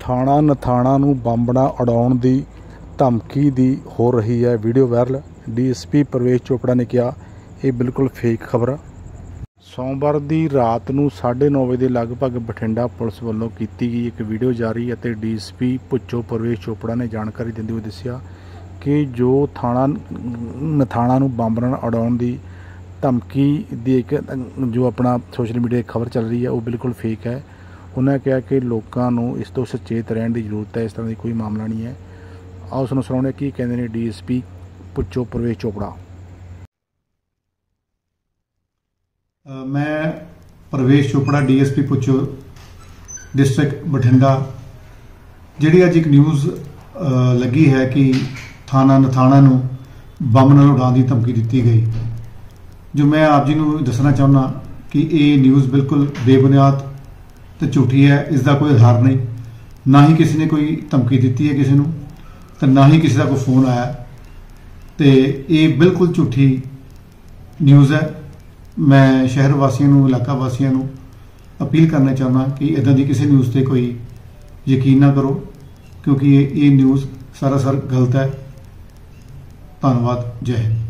ਥਾਣਾ ਨਥਾਣਾ ਨੂੰ ਬੰਬ ਨਾਲ ਉਡਾਉਣ ਦੀ ਧਮਕੀ ਦੀ ਹੋ ਰਹੀ ਹੈ ਵੀਡੀਓ ਵਾਇਰਲ। ਡੀਐਸਪੀ ਪ੍ਰਵੇਸ਼ ਚੋਪੜਾ ਨੇ ਕਿਹਾ ਇਹ ਬਿਲਕੁਲ ਫੇਕ ਖਬਰ ਆ। ਸੋਮਵਾਰ ਦੀ ਰਾਤ ਨੂੰ 9:30 ਵਜੇ ਦੇ ਲਗਭਗ ਬਠਿੰਡਾ ਪੁਲਿਸ ਵੱਲੋਂ ਕੀਤੀ ਗਈ ਇੱਕ ਵੀਡੀਓ ਜਾਰੀ ਅਤੇ ਡੀਐਸਪੀ ਭੁੱਚੋ ਪ੍ਰਵੇਸ਼ ਚੋਪੜਾ ਨੇ ਜਾਣਕਾਰੀ ਦਿੰਦੇ ਹੋਏ ਦੱਸਿਆ ਕਿ ਜੋ ਥਾਣਾ ਨਥਾਣਾ ਨੂੰ ਬੰਬ ਨਾਲ ਉਡਾਉਣ ਦੀ ਧਮਕੀ ਦੀ ਇੱਕ ਜੋ ਆਪਣਾ ਸੋਸ਼ਲ ਮੀਡੀਆ 'ਤੇ ਖਬਰ ਚੱਲ ਰਹੀ ਹੈ ਉਹ ਬਿਲਕੁਲ ਫੇਕ ਹੈ। उन्होंने कहा कि लोगों को इस तो सचेत रहने की जरूरत है, इस तरह की कोई मामला नहीं है। आओ सुनो सुनाने की कहते हैं डीएसपी भुच्चो प्रवेश चोपड़ा। मैं प्रवेश चोपड़ा डीएसपी भुच्चो डिस्ट्रिक्ट बठिंडा जी अज एक न्यूज़ लगी है कि थाना नथाना नूं बंब नाल उड़ाउण की धमकी दी गई, जो मैं आप जी नूं दसना चाहुंदा कि ये न्यूज़ बिल्कुल बेबुनियाद तो झूठी है। इसका कोई आधार नहीं, ना ही किसी ने कोई धमकी दी है किसी को, ना ही किसी का कोई फोन आया। तो ये बिल्कुल झूठी न्यूज़ है। मैं शहर वासियों इलाका वासियों अपील करना चाहना कि इदां दी किसी न्यूज़ से कोई यकीन ना करो, क्योंकि ये न्यूज़ सरासर गलत है। धन्यवाद। जय हिंद।